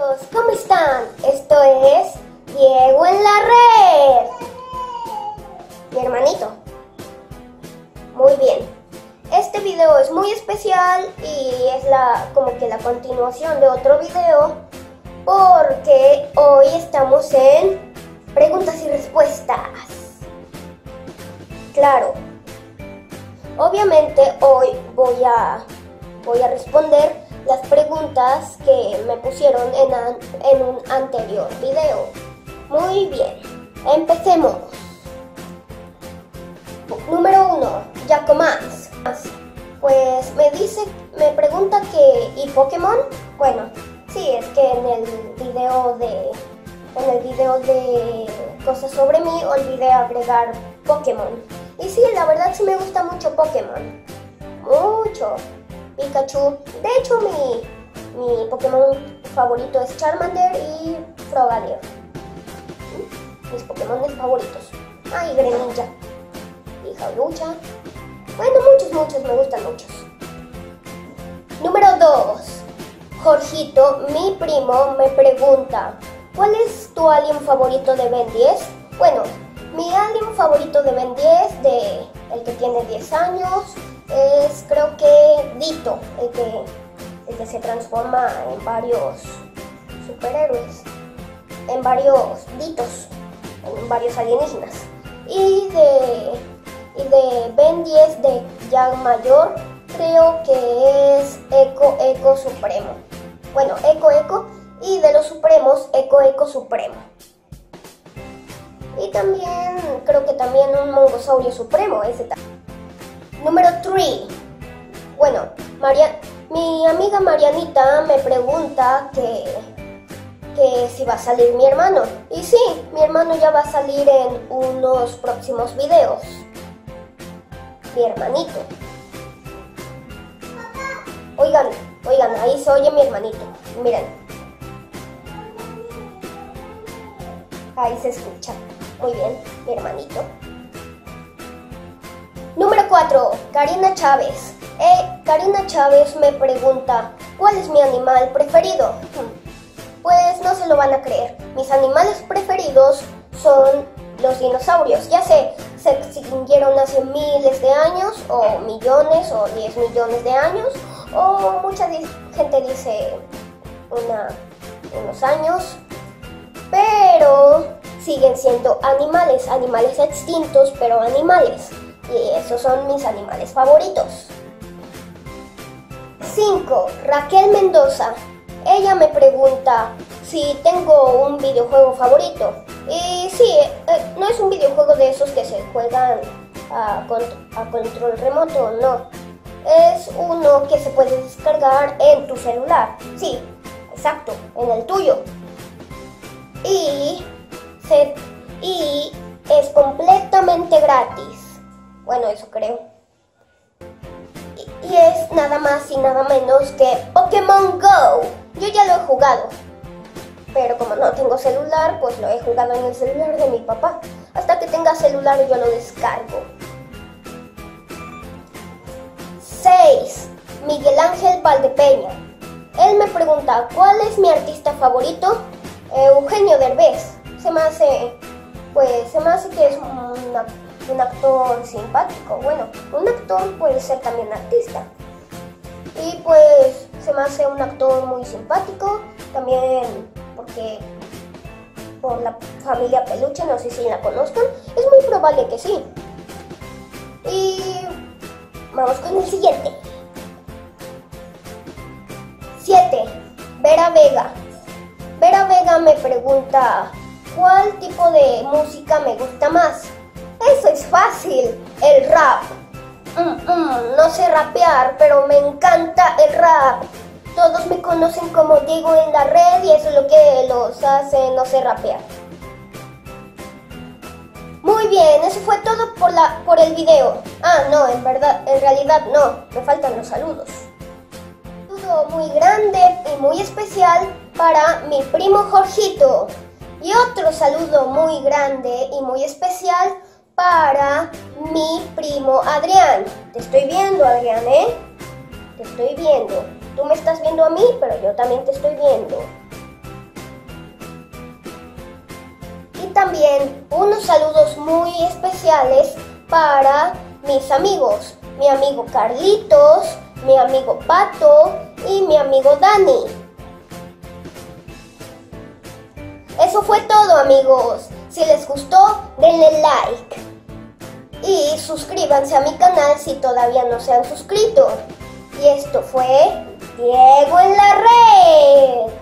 ¿Cómo están? Esto es Diego en la red. Mi hermanito. Muy bien. Este video es muy especial y es como que la continuación de otro video, porque hoy estamos en preguntas y respuestas. Claro. Obviamente hoy voy a responder las preguntas que me pusieron en un anterior video. Muy bien, empecemos. Número 1, Jacomans. Pues me pregunta que ¿y Pokémon? Bueno, sí, es que en el video de cosas sobre mí olvidé agregar Pokémon. Y sí, la verdad sí me gusta mucho Pokémon. Mucho. Pikachu. De hecho, mi Pokémon favorito es Charmander y Frogadier. Mis Pokémon favoritos. Y Greninja. Y Jaulucha. Bueno, muchos, me gustan muchos. Número 2. Jorgito, mi primo, me pregunta: ¿cuál es tu alien favorito de Ben 10? Bueno, mi alien favorito de Ben 10, el que tiene 10 años, es creo que Ditto, el que se transforma en varios superhéroes, en varios Dittos, en varios alienígenas. Y de Ben 10 de ya mayor, creo que es Eco Supremo. Bueno, Eco, y de los supremos, Eco Supremo. Y también, creo que también un Mongosaurio Supremo, ese también. Número 3. Bueno, mi amiga Marianita me pregunta que si va a salir mi hermano. Y sí, mi hermano ya va a salir en unos próximos videos. Mi hermanito. Oigan, ahí se oye mi hermanito. Miren. Ahí se escucha. Muy bien, mi hermanito. Número 4, Karina Chávez. Karina Chávez me pregunta: ¿cuál es mi animal preferido? Pues no se lo van a creer. Mis animales preferidos son los dinosaurios. Ya sé, se extinguieron hace miles de años, o millones, o 10 millones de años, o mucha gente dice unos años, pero siguen siendo animales extintos, pero animales. Y esos son mis animales favoritos. 5. Raquel Mendoza. Ella me pregunta si tengo un videojuego favorito. Y sí, no es un videojuego de esos que se juegan a control remoto, no. Es uno que se puede descargar en tu celular. Sí, exacto, en el tuyo. Y es completamente gratis. Bueno, eso creo. Y es nada más y nada menos que Pokémon Go. Yo ya lo he jugado, pero como no tengo celular, pues lo he jugado en el celular de mi papá. Hasta que tenga celular yo lo descargo. 6. Miguel Ángel Valdepeña. Él me pregunta: ¿cuál es mi artista favorito? Eugenio Derbez. Se me hace que es un actor simpático. Bueno, un actor puede ser también artista. Y pues se me hace un actor muy simpático. También porque por la familia Peluche, no sé si la conozcan. Es muy probable que sí. Y vamos con el siguiente. 7. Vera Vega. Vera Vega me pregunta: ¿cuál tipo de música me gusta más? Eso es fácil, el rap. No sé rapear, pero me encanta el rap. Todos me conocen como Diego en la red y eso es lo que los hace no sé rapear. Muy bien, eso fue todo por el video. No, en realidad no, me faltan los saludos. Un saludo muy grande y muy especial para mi primo Jorgito. Y otro saludo muy grande y muy especial para mi primo Adrián. Te estoy viendo, Adrián, Te estoy viendo. Tú me estás viendo a mí, pero yo también te estoy viendo. también unos saludos muy especiales para mis amigos. Mi amigo Carlitos, mi amigo Pato y mi amigo Dani. Eso fue todo, amigos. Si les gustó, denle like. Y suscríbanse a mi canal si todavía no se han suscrito. Y esto fue Diego en la Red.